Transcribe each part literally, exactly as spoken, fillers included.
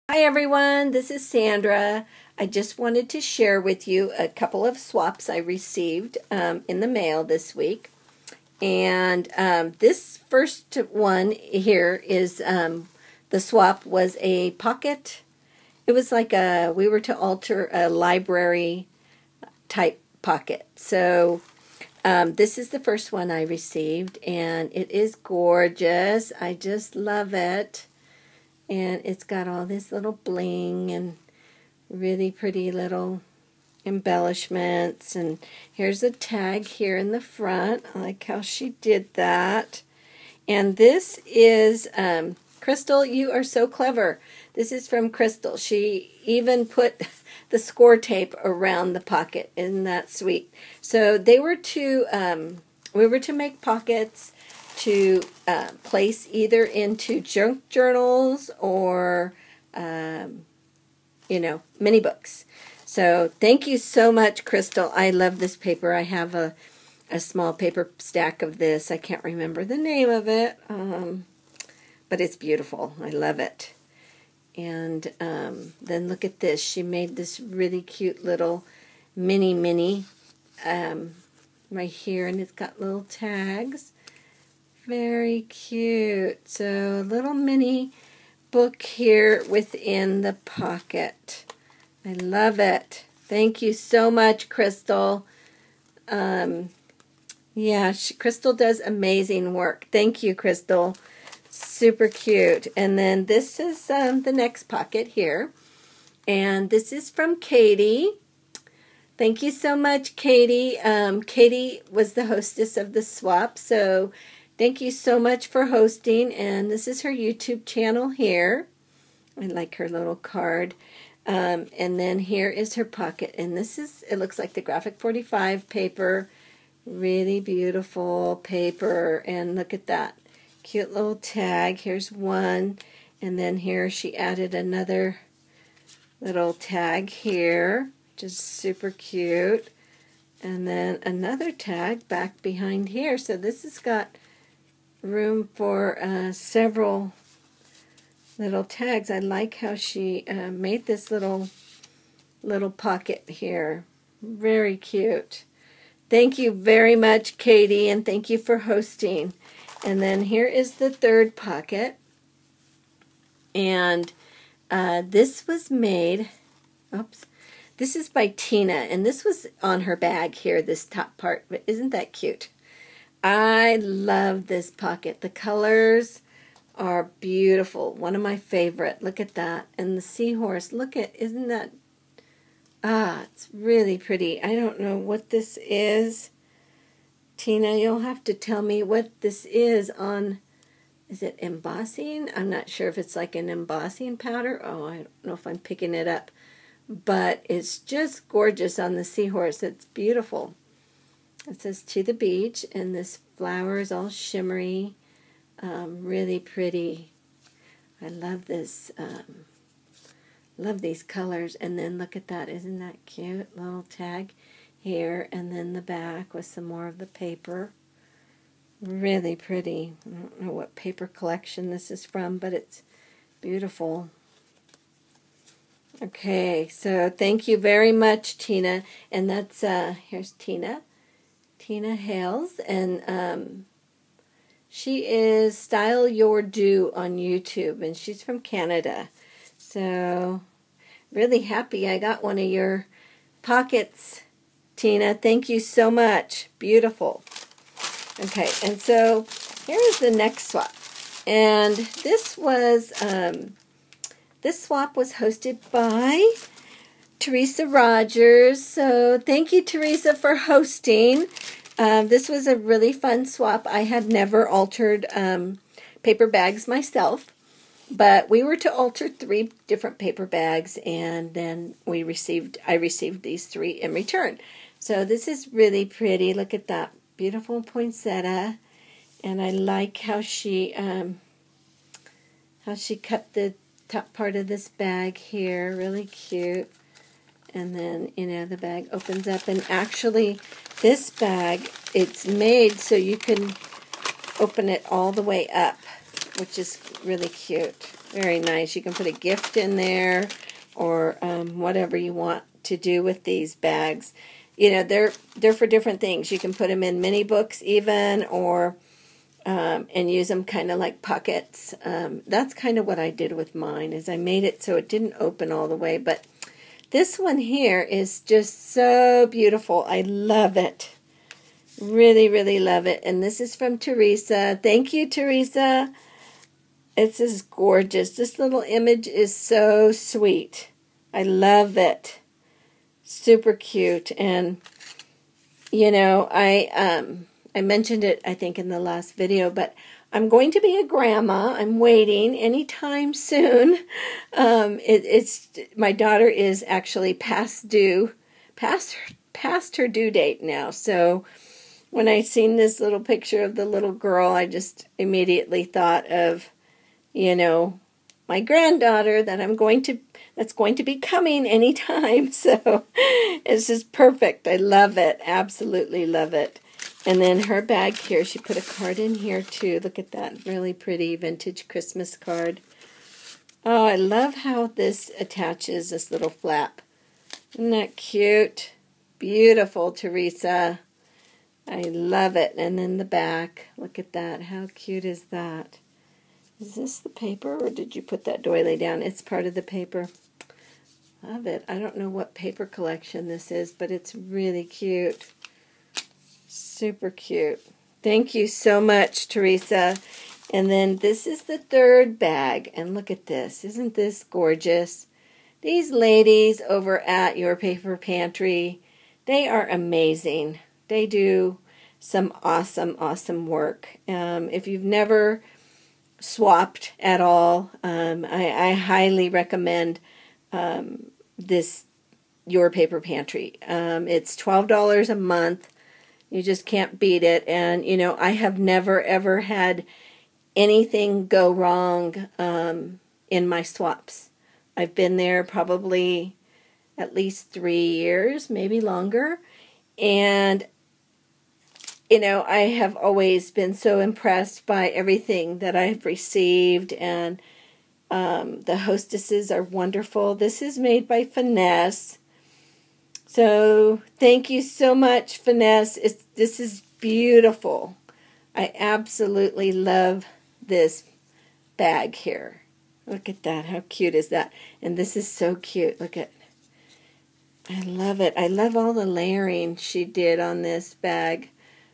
Hi everyone, this is Sandra. I just wanted to share with you a couple of swaps I received um, in the mail this week. And um, this first one here is, um, the swap was a pocket. It was like a, we were to alter a library type pocket. So um, this is the first one I received, and it is gorgeous. I just love it. And it's got all this little bling and really pretty little embellishments. And here's a tag here in the front. I like how she did that. And this is, um, Crystal, you are so clever. This is from Crystal. She even put the score tape around the pocket. Isn't that sweet? So they were to, um, we were to make pockets to uh, place either into junk journals or, um, you know, mini books. So thank you so much, Crystal. I love this paper. I have a, a small paper stack of this. I can't remember the name of it, um, but it's beautiful. I love it. And um, then look at this. She made this really cute little mini mini um, right here, and it's got little tags. Very cute. So a little mini book here within the pocket. I love it. Thank you so much, Crystal. Um, yeah, she, Crystal does amazing work. Thank you, Crystal. Super cute. And then this is um, the next pocket here. And this is from Katie. Thank you so much, Katie. Um, Katie was the hostess of the swap, so thank you so much for hosting, and this is her YouTube channel here. I like her little card. Um, and then here is her pocket, and this is, it looks like the Graphic forty-five paper. Really beautiful paper, and look at that. Cute little tag. Here's one, and then here she added another little tag here, which is super cute. And then another tag back behind here. So this has got room for uh, several little tags. I like how she uh, made this little little pocket here. Very cute. Thank you very much, Katie, and thank you for hosting. And then here is the third pocket. And uh, this was made, oops, this is by Tina, and this was on her bag here, this top part, but isn't that cute? I love this pocket. The colors are beautiful. One of my favorite. Look at that. And the seahorse. Look at, isn't that, ah, it's really pretty. I don't know what this is. Tina, you'll have to tell me what this is on, is it embossing? I'm not sure if it's like an embossing powder. Oh, I don't know if I'm picking it up. But it's just gorgeous on the seahorse. It's beautiful. It says to the beach, and this flower is all shimmery, um, really pretty. I love this, um, love these colors. And then look at that, isn't that cute? Little tag here, and then the back with some more of the paper. Really pretty. I don't know what paper collection this is from, but it's beautiful. Okay, so thank you very much, Tina. And that's, uh, here's Tina. Tina Hales, and um, she is Style Your Do on YouTube, and she's from Canada. So, really happy I got one of your pockets, Tina. Thank you so much. Beautiful. Okay, and so here is the next swap. And this was, um, this swap was hosted by Teresa Rogers. So thank you, Teresa, for hosting. Um, this was a really fun swap. I had never altered um, paper bags myself, but we were to alter three different paper bags, and then we received, I received these three in return. So this is really pretty. Look at that beautiful poinsettia, and I like how she um, how she cut the top part of this bag here. Really cute. And then, you know, the bag opens up, and actually this bag, it's made so you can open it all the way up, which is really cute. Very nice. You can put a gift in there or um, whatever you want to do with these bags. You know, they're they're for different things. You can put them in mini books even, or um, and use them kind of like pockets. Um, that's kind of what I did with mine, is I made it so it didn't open all the way. But this one here is just so beautiful. I love it. Really, really love it. And this is from Teresa. Thank you, Teresa. It's just gorgeous. This little image is so sweet. I love it. Super cute. And, you know, I um, I mentioned it, I think, in the last video, but I'm going to be a grandma. I'm waiting anytime soon. Um, it, it's my daughter is actually past due, past, past her due date now. So when I seen this little picture of the little girl, I just immediately thought of, you know, my granddaughter that I'm going to, that's going to be coming anytime. So it's just perfect. I love it. Absolutely love it. And then her bag here, she put a card in here too. Look at that really pretty vintage Christmas card. Oh, I love how this attaches, this little flap. Isn't that cute? Beautiful, Teresa. I love it. And then the back, look at that. How cute is that? Is this the paper, or did you put that doily down? It's part of the paper. Love it. I don't know what paper collection this is, but it's really cute. Super cute. Thank you so much, Teresa. And then this is the third bag. And look at this. Isn't this gorgeous? These ladies over at Your Paper Pantry, they are amazing. They do some awesome, awesome work. Um, if you've never swapped at all, um, I, I highly recommend um, this Your Paper Pantry. Um, it's twelve dollars a month. You just can't beat it. And, you know, I have never, ever had anything go wrong um, in my swaps. I've been there probably at least three years, maybe longer. And, you know, I have always been so impressed by everything that I've received. And um, the hostesses are wonderful. This is made by Finesse. So thank you so much, Finesse. It's, this is beautiful. I absolutely love this bag here. Look at that. How cute is that? And this is so cute. Look at, I love it. I love all the layering she did on this bag.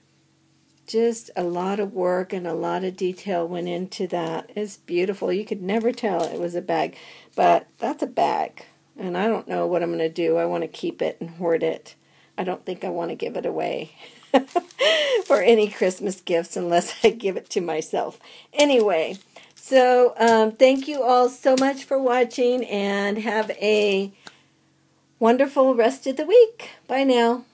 Just a lot of work and a lot of detail went into that. It's beautiful. You could never tell it was a bag, but that's a bag. And I don't know what I'm going to do. I want to keep it and hoard it. I don't think I want to give it away for any Christmas gifts unless I give it to myself. Anyway, so um, thank you all so much for watching, and have a wonderful rest of the week. Bye now.